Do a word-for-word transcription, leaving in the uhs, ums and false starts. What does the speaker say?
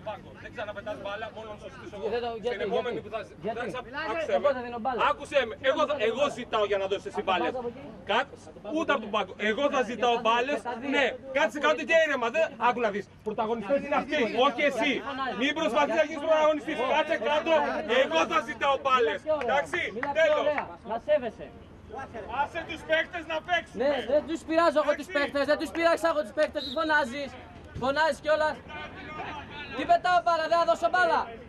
πάγκο. Δεν ξαναπετάς μπάλα, μόνο να σωστείς εγώ. Γιατί, Στην επόμενη που θα γιατί, άκουσε εγώ θα με. δίνω μπάλα. Άκουσε με. Εγώ, θα... εγώ ζητάω για να δώσεις εσύ μπάλες. Κάτ... Ούτε από τον πάγκο. Εγώ θα ζητάω μπάλες. Ναι, κάτσε κάτω και ήρεμα. Δεν... Άκου να δεις. Πρωταγωνιστές είναι αυτοί, όχι εσύ. Μην προσπαθείς να γίνεις πρωταγωνιστής. Κάτσε κάτω. Εγώ θα ζητάω μπάλες. Εντάξει, τέλος. Να σέβεσαι. Άσε τους παίκτες να παίξουν. Ναι, δεν τους πειράζω εγώ τους παίκτες, δεν τους πειράξα εγώ τους παίκτες, τι φωνάζεις. Φωνάζεις κιόλας. Τι πετάω μπάλα, δεν θα δώσω μπάλα.